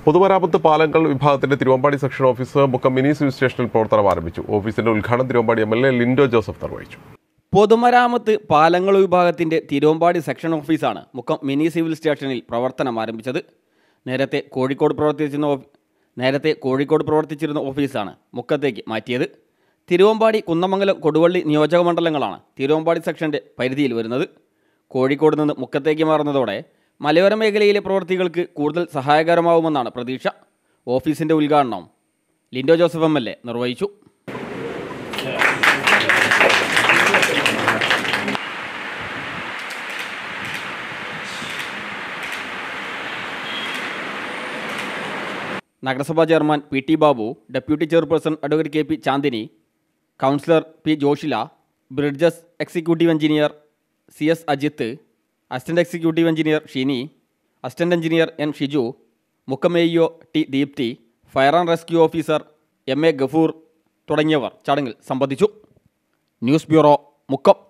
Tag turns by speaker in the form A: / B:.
A: പൊതുമരാമത്ത് പാലങ്ങൾ വിഭാഗത്തിന്റെ Thiruvambady section office Mukkam mini civil സ്റ്റേഷനിൽ പ്രവർത്തനം ആരംഭിച്ചു. ഓഫീസിന്റെ ഉദ്ഘാടനം തിരുവമ്പാടി MLA ലിൻഡോ ജോസഫ് നിർവഹിച്ചു.
B: പൊതുമരാമത്ത് പാലങ്ങൾ വിഭാഗത്തിന്റെ തിരുവമ്പാടി സെക്ഷൻ ഓഫീസാണ് മുക്കം മിനി സിവിൽ സ്റ്റേഷനിൽ പ്രവർത്തനം ആരംഭിച്ചത്. നേരത്തെ കോഴിക്കോട് പ്രവർത്തിച്ചിരുന്ന ഓഫീസാണ് മുക്കത്തേക്ക് മാറ്റിയത്. തിരുവമ്പാടി, കുന്നമംഗലം, കൊടുവള്ളി നിയോജക മണ്ഡലങ്ങളാണ് തിരുവമ്പാടി സെക്ഷന്റെ പരിധിയിൽ വരുന്നത്. കോഴിക്കോട് നിന്ന് മുക്കത്തേക്ക് മാറുന്നതോടെ മലയോര മേഖലയിലെ പ്രവൃത്തികൾക്ക് കൂടുതൽ സഹായകരമാവുമെന്നാണ് പ്രതീക്ഷ. ഓഫീസിന്റെ ഉദ്ഘാടനം ലിൻഡോ ജോസഫ് MLA നിർവഹിച്ചു. നഗരസഭാ chairman PT Babu, deputy chairperson advocate KP Chandini, councillor P Joshila, bridges executive engineer CS Ajith, assistant executive engineer Shini, assistant engineer N Shiju, Mukkam AEO T Deepthi, fire and rescue officer MA Gafoor തുടങ്ങിയവർ ചടങ്ങിൽ സംബന്ധിച്ചു. News bureau, Mukkam.